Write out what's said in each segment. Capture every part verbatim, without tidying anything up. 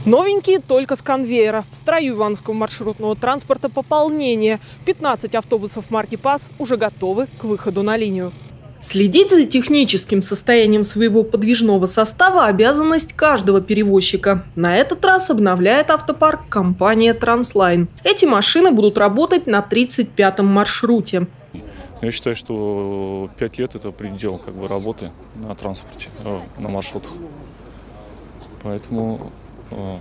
Новенькие только с конвейера. В строю ивановского маршрутного транспорта пополнение. пятнадцать автобусов марки ПАЗ уже готовы к выходу на линию. Следить за техническим состоянием своего подвижного состава – обязанность каждого перевозчика. На этот раз обновляет автопарк компания «Транслайн». Эти машины будут работать на тридцать пятом маршруте. Я считаю, что пять лет – это предел как бы, работы на транспорте, на маршрутах. Поэтому э,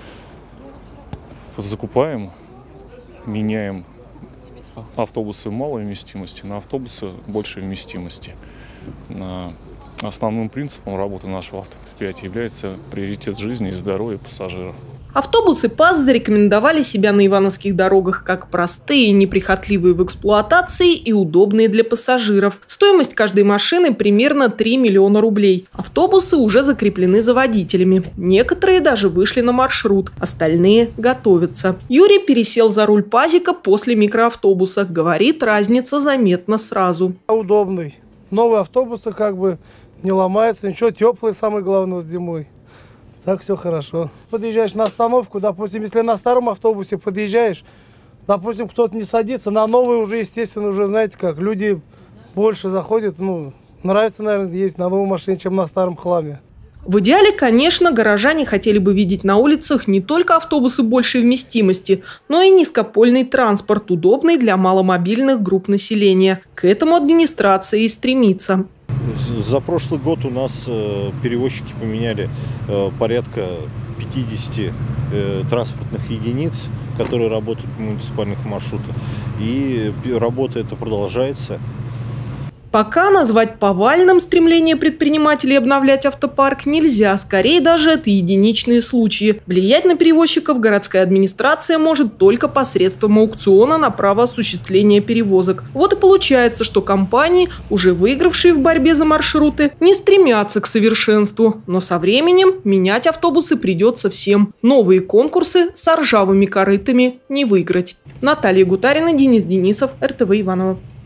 закупаем, меняем автобусы малой вместимости на автобусы большей вместимости. Основным принципом работы нашего автопредприятия является приоритет жизни и здоровья пассажиров. Автобусы ПАЗ зарекомендовали себя на ивановских дорогах как простые, неприхотливые в эксплуатации и удобные для пассажиров. Стоимость каждой машины примерно три миллиона рублей. Автобусы уже закреплены за водителями. Некоторые даже вышли на маршрут, остальные готовятся. Юрий пересел за руль ПАЗика после микроавтобуса. Говорит, разница заметна сразу. Удобный. Новые автобусы как бы не ломаются, ничего, теплые, самое главное, зимой. Так все хорошо. Подъезжаешь на остановку, допустим, если на старом автобусе подъезжаешь, допустим, кто-то не садится, на новый уже, естественно, уже, знаете как, люди больше заходят, ну, нравится, наверное, ездить на новой машине, чем на старом хламе. В идеале, конечно, горожане хотели бы видеть на улицах не только автобусы большей вместимости, но и низкопольный транспорт, удобный для маломобильных групп населения. К этому администрация и стремится. За прошлый год у нас э, перевозчики поменяли э, порядка пятидесяти э, транспортных единиц, которые работают в муниципальных маршрутах. И работа эта продолжается. Пока назвать повальным стремление предпринимателей обновлять автопарк нельзя. Скорее, даже это единичные случаи. Влиять на перевозчиков городская администрация может только посредством аукциона на право осуществления перевозок. Вот и получается, что компании, уже выигравшие в борьбе за маршруты, не стремятся к совершенству. Но со временем менять автобусы придется всем. Новые конкурсы с ржавыми корытами не выиграть. Наталья Гутарина, Денис Денисов, эр тэ вэ Иваново.